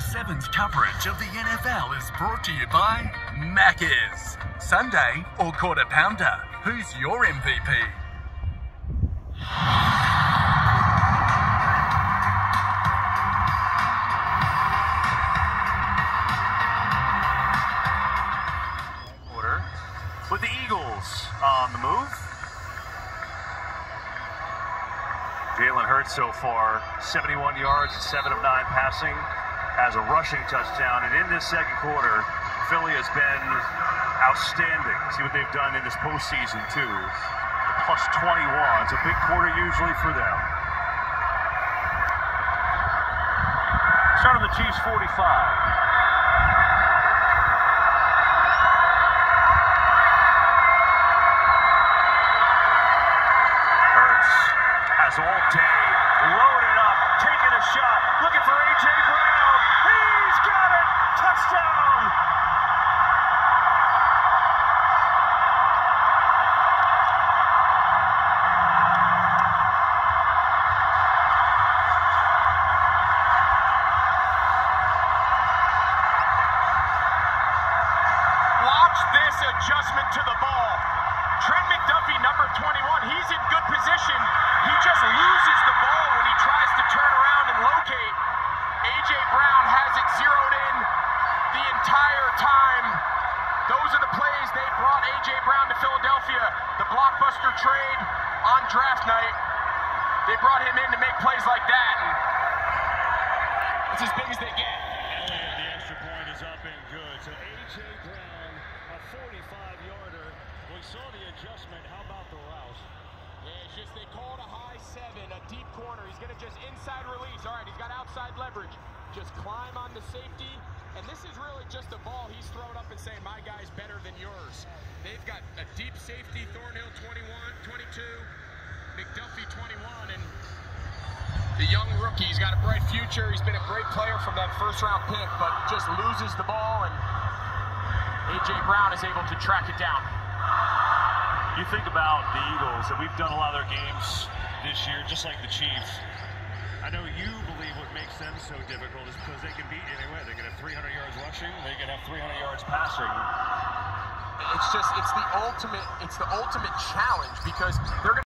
7's coverage of the NFL is brought to you by Macca's. Sunday or quarter pounder, who's your MVP? With the Eagles on the move. Jalen Hurts so far, 71 yards, 7 of 9 passing, has a rushing touchdown. And in this second quarter, Philly has been outstanding. See what they've done in this postseason, too. Plus 21. It's a big quarter usually for them. Start on the Chiefs 45. All day, loaded up, taking a shot, looking for A.J. Brown. He's got it! Touchdown! Watch this adjustment to the ball. Trent McDuffie, number 21, he's in good position. He just loses the ball when he tries to turn around and locate. A.J. Brown has it zeroed in the entire time. Those are the plays they brought A.J. Brown to Philadelphia. The blockbuster trade on draft night. They brought him in to make plays like that. And it's as big as they get. The extra point is up and good. So A.J. Brown, a 45-yarder. We saw the adjustment. How about the route? Yeah, it's just they called a high 7, a deep corner. He's going to just inside release. All right, he's got outside leverage. Just climb on the safety. And this is really just a ball he's throwing up and saying, my guy's better than yours. They've got a deep safety, Thornhill 21, 22, McDuffie 21, and the young rookie. He's got a bright future. He's been a great player from that first-round pick, but just loses the ball, and A.J. Brown is able to track it down. You think about the Eagles, and we've done a lot of their games this year, just like the Chiefs. I know you believe what makes them so difficult is because they can beat you anyway. They can have 300 yards rushing, they can have 300 yards passing. It's the ultimate challenge because they're going to